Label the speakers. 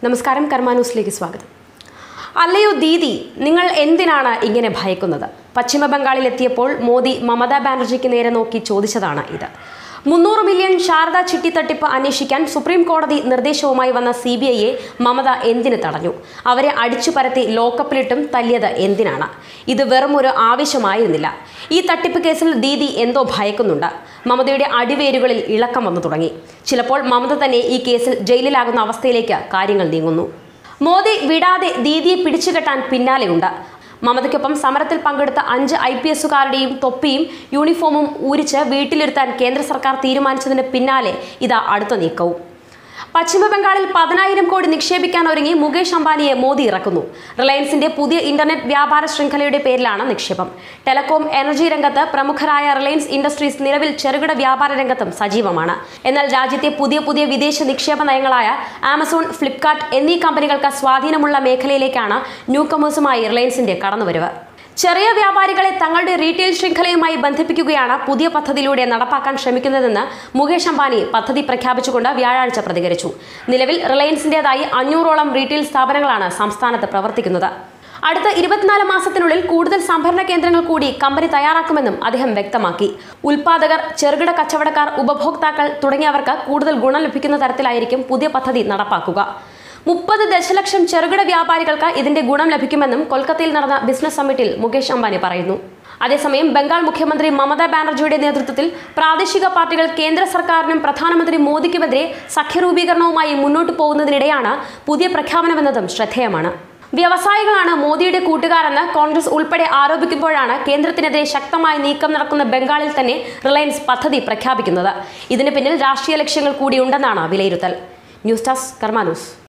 Speaker 1: നമസ്കാരം, കർമ്മ ന്യൂസിലേക്ക് സ്വാഗതം. അല്ലയോ ദീദി, നിങ്ങൾ എന്തിനാണ് ഇങ്ങനെ ഭയക്കുന്നത്? പശ്ചിമ ബംഗാളിലെത്തിയപ്പോൾ മോദി മമതാ ബാനർജിക്ക് നേരെ നോക്കി ചോദിച്ചതാണ് ഇത്. 300 മില്യൺ ശാരദ ചിട്ടി തട്ടിപ്പ് അന്വേഷിക്കാൻ സുപ്രീം കോടതി നിർദ്ദേശവുമായി വന്ന CBIയെ മമത എന്തിന് തടഞ്ഞു? അവരെ അടിച്ചുപരത്തി ലോക്കപ്പിലിട്ടും തല്ലിയത് എന്തിനാണ്? ഇത് വെറും ഒരു ആവശ്യമായിരുന്നില്ല. ഈ തട്ടിപ്പ് കേസിൽ ദീദി എന്തോ ഭയക്കുന്നുണ്ട്. മമതയുടെ അടിവേരുകളിൽ ഇളക്കം വന്നു തുടങ്ങി. ചിലപ്പോൾ മമത തന്നെ ഈ കേസിൽ ജയിലിലാകുന്ന അവസ്ഥയിലേക്ക് കാര്യങ്ങൾ നീങ്ങുന്നു. മോദി വിടാതെ ദീദിയെ പിടിച്ചുകെട്ടാൻ പിന്നാലെയുണ്ട്. മമതയ്ക്കൊപ്പം സമരത്തിൽ പങ്കെടുത്ത 5 IPSകാരുടെയും തൊപ്പിയും യൂണിഫോമും ഊരിച്ച് വീട്ടിലിരുത്താൻ കേന്ദ്ര സർക്കാർ തീരുമാനിച്ചതിന് പിന്നാലെ ഇതാ അടുത്ത നീക്കവും. പശ്ചിമ ബംഗാളിൽ 10,000 കോടി നിക്ഷേപിക്കാൻ ഒരുങ്ങി മുകേഷ് അംബാനിയെ മോദി ഇറക്കുന്നു. റിലയൻസിന്റെ പുതിയ ഇന്റർനെറ്റ് വ്യാപാര ശൃംഖലയുടെ പേരിലാണ് നിക്ഷേപം. ടെലികോം, എനർജി രംഗത്ത് പ്രമുഖരായ റിലയൻസ് ഇൻഡസ്ട്രീസ് നിലവിൽ ചെറുകിട വ്യാപാര രംഗത്തും സജീവമാണ്. എന്നാൽ രാജ്യത്തെ പുതിയ വിദേശ നിക്ഷേപ നയങ്ങളായ ആമസോൺ, ഫ്ലിപ്കാർട്ട് എന്നീ കമ്പനികൾക്ക് സ്വാധീനമുള്ള മേഖലയിലേക്കാണ് ന്യൂ കമേഴ്സുമായി റിലയൻസിന്റെ കടന്നുവരവ്. ചെറിയ വ്യാപാരികളെ തങ്ങളുടെ റീറ്റെയിൽ ശൃംഖലയുമായി ബന്ധിപ്പിക്കുകയാണ് പുതിയ പദ്ധതിയിലൂടെ നടപ്പാക്കാൻ ശ്രമിക്കുന്നതെന്ന് മുകേഷ് അംബാനി പദ്ധതി പ്രഖ്യാപിച്ചുകൊണ്ട് വ്യാഴാഴ്ച പ്രതികരിച്ചു. നിലവിൽ റിലയൻസിന്റേതായി 500ഓളം റീറ്റെയിൽ സ്ഥാപനങ്ങളാണ് സംസ്ഥാനത്ത് പ്രവർത്തിക്കുന്നത്. അടുത്ത 24 മാസത്തിനുള്ളിൽ കൂടുതൽ സംഭരണ കേന്ദ്രങ്ങൾ കൂടി കമ്പനി തയ്യാറാക്കുമെന്നും അദ്ദേഹം വ്യക്തമാക്കി. ഉൽപാദകർ, ചെറുകിട കച്ചവടക്കാർ, ഉപഭോക്താക്കൾ തുടങ്ങിയവർക്ക് കൂടുതൽ ഗുണം ലഭിക്കുന്ന തരത്തിലായിരിക്കും പുതിയ പദ്ധതി നടപ്പാക്കുക. 30 ദശലക്ഷം ചെറുകിട വ്യാപാരികൾക്ക് ഇതിന്റെ ഗുണം ലഭിക്കുമെന്നും കൊൽക്കത്തയിൽ നടന്ന ബിസിനസ് സമ്മിറ്റിൽ മുകേഷ് അംബാനി പറയുന്നു. അതേസമയം ബംഗാൾ മുഖ്യമന്ത്രി മമതാ ബാനർജിയുടെ നേതൃത്വത്തിൽ പ്രാദേശിക പാർട്ടികൾ കേന്ദ്ര സർക്കാരിനും പ്രധാനമന്ത്രി മോദിക്കുമെതിരെ സഖ്യരൂപീകരണവുമായി മുന്നോട്ടു പോകുന്നതിനിടെയാണ് പുതിയ പ്രഖ്യാപനമെന്നതും ശ്രദ്ധേയമാണ്. വ്യവസായികളാണ് മോദിയുടെ കൂട്ടുകാരെന്ന് കോൺഗ്രസ് ഉൾപ്പെടെ ആരോപിക്കുമ്പോഴാണ് കേന്ദ്രത്തിനെതിരെ ശക്തമായ നീക്കം നടക്കുന്ന ബംഗാളിൽ തന്നെ റിലയൻസ് പദ്ധതി പ്രഖ്യാപിക്കുന്നത്. ഇതിന് പിന്നിൽ രാഷ്ട്രീയ ലക്ഷ്യങ്ങൾ കൂടിയുണ്ടെന്നാണ് വിലയിരുത്തൽ. News desk, Karma news.